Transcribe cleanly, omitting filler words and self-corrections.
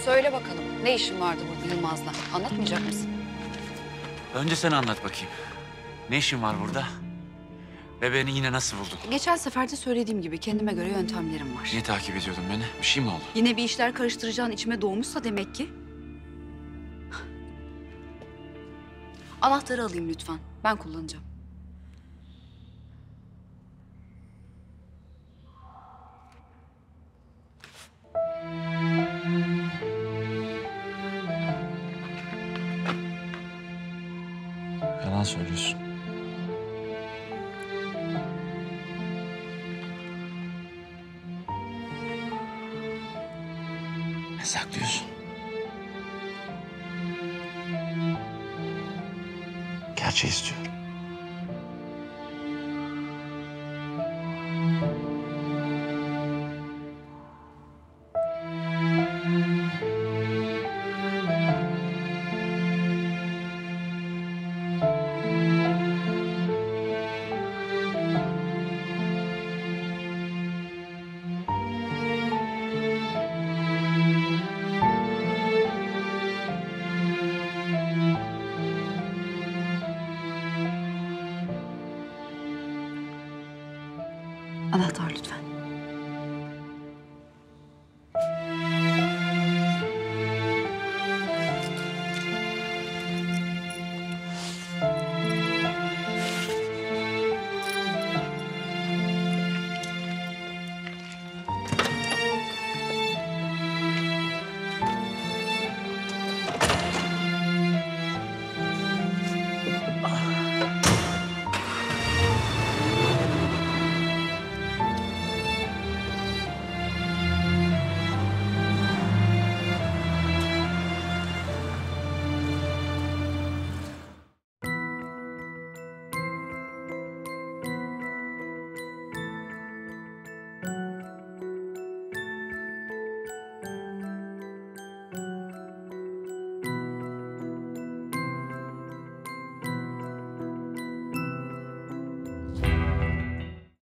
Söyle bakalım, ne işin vardı burada Yılmaz'la? Anlatmayacak mısın? Önce sen anlat bakayım. Ne işin var burada? Ve beni yine nasıl buldun? Geçen seferde söylediğim gibi kendime göre yöntemlerim var. Niye takip ediyordun beni? Bir şey mi oldu? Yine bir işler karıştıracağın içime doğmuşsa demek ki. Anahtarı alayım lütfen. Ben kullanacağım. Yalan söylüyorsun. Ne saklıyorsun? Gerçeği istiyorum.